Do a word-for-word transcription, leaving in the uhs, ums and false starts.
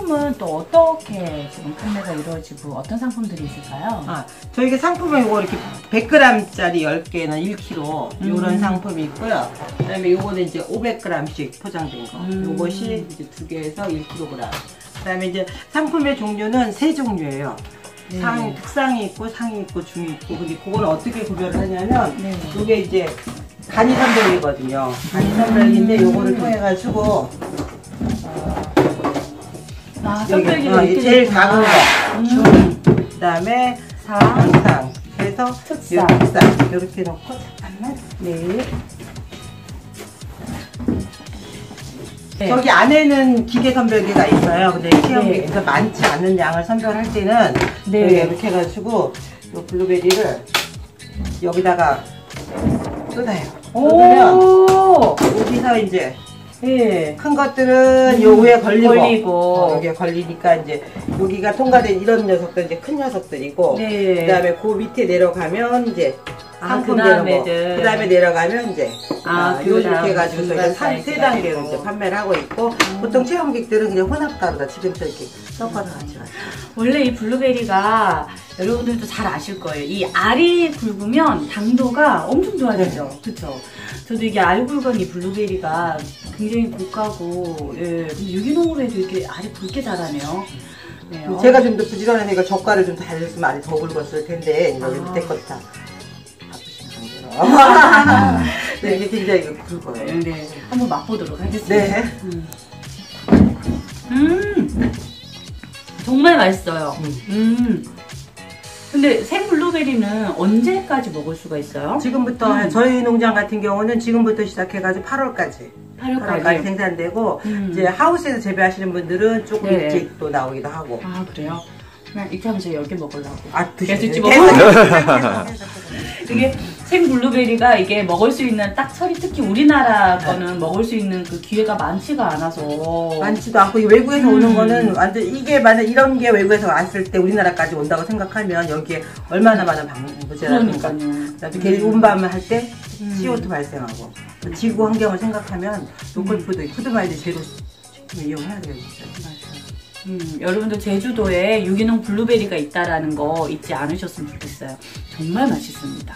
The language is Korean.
상품은 또 어떻게 지금 판매가 이루어지고 어떤 상품들이 있을까요? 아, 저희가 상품은 이거 이렇게 백 그램짜리 열 개는 일 킬로그램 이런 음. 상품이 있고요. 그 다음에 요거는 이제 오백 그램씩 포장된 거. 음. 요것이 이제 두 개에서 일 킬로그램. 그 다음에 이제 상품의 종류는 세 종류예요. 네. 상, 특상이 있고 상이 있고 중이 있고. 근데 그걸 어떻게 구별을 하냐면 네. 요게 이제 간이 선별이거든요. 간이 선별인데 요거를 통해 가지고 어, 아, 선별기가 어, 이렇게 제일 작은 거 중, 음. 그 다음에 상, 상 그래서 특상 특상 이렇게 놓고 잠깐만. 네. 네. 저기 안에는 기계 선별기가 있어요. 근데 시험기에서 네. 많지 않은 양을 선별할 때는 네. 이렇게 해가지고 이 블루베리를 여기다가 쏟아요. 쏟으면 여기서 이제 네. 큰 것들은 음, 요 위에 걸리고, 걸리고. 어, 여기에 걸리니까 이제 여기가 통과된 이런 녀석들 이제 큰 녀석들이고 네. 그 다음에 그 밑에 내려가면 이제 상품되는 거. 그 다음에 내려가면 이제 아, 아 그 이렇게 해가지고 저희가 세 단계로 이제 판매를 하고 있고 음. 보통 체험객들은 그냥 혼합가루다 지금처럼 이렇게 섞어서 같이 와요. 원래 이 블루베리가 여러분들도 잘 아실 거예요. 이 알이 굵으면 당도가 엄청 좋아지죠. 네. 그쵸? 저도 이게 알 굵은 이 블루베리가 굉장히 고가고, 예. 근데 유기농으로 해도 이렇게 알이 굵게 자라네요. 네, 제가 좀 더 부지런해서 이거 젓갈을 좀 달렸으면 알이 더 굵었을 텐데, 여기 아. 밑에 것도 다 바쁘신 관계로. 네, 이게 굉장히 굵어요. 네, 네. 한번 맛보도록 하겠습니다. 네. 음. 음. 정말 맛있어요. 음. 음. 근데 생 블루베리는 언제까지 먹을 수가 있어요? 지금부터 음. 저희 농장 같은 경우는 지금부터 시작해가지고 팔월까지 팔월까지, 팔월까지 생산되고 음. 이제 하우스에서 재배하시는 분들은 조금 네. 일찍 또 나오기도 하고. 아 그래요? 그냥 이렇게 하면 제가 열 개 먹으려고. 아 계속 집어 이게 생 블루베리가 이게 먹을 수 있는 딱 철이 특히 우리나라 거는 네. 먹을 수 있는 그 기회가 많지가 않아서 많지도 않고 외국에서 음. 오는 거는 완전 이게 만약 이런 게 외국에서 왔을 때 우리나라까지 온다고 생각하면 여기에 얼마나 많은 방부제라든가 그다음에 온밤을 할 때 음. 씨오투 발생하고 지구 환경을 생각하면 로컬푸드, 음. 푸드마일드 제로 식품 이용해야 돼요. 진짜. 음, 여러분들 제주도에 유기농 블루베리가 있다라는 거 잊지 않으셨으면 좋겠어요. 정말 맛있습니다.